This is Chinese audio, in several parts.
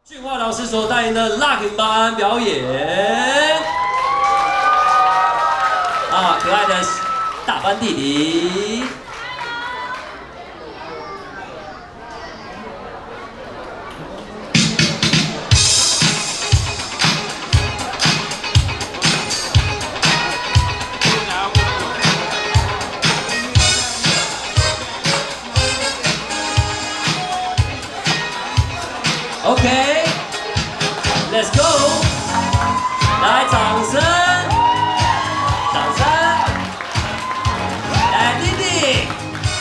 俊化老师所带领的 Lucky 班表演，可爱的大班弟弟。 OK，Let's go！ 来，掌声，掌声！来，弟弟，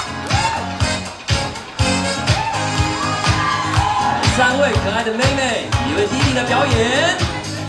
三位可爱的妹妹，一位弟弟的表演。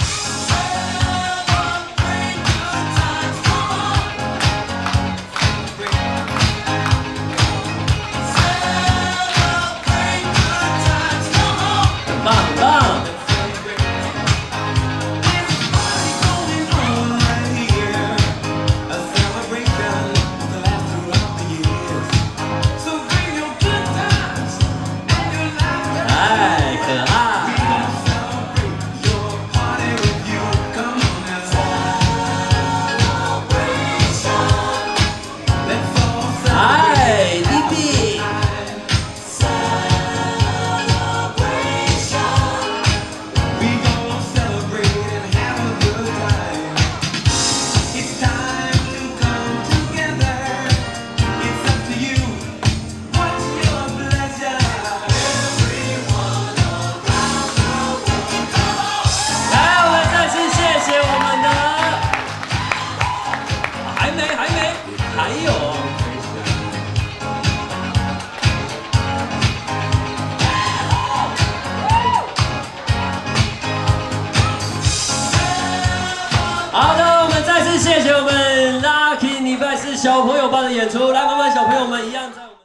还有，好的，我们再次谢谢我们 Lucky 礼拜四小朋友班的演出，来，麻烦小朋友们一样在。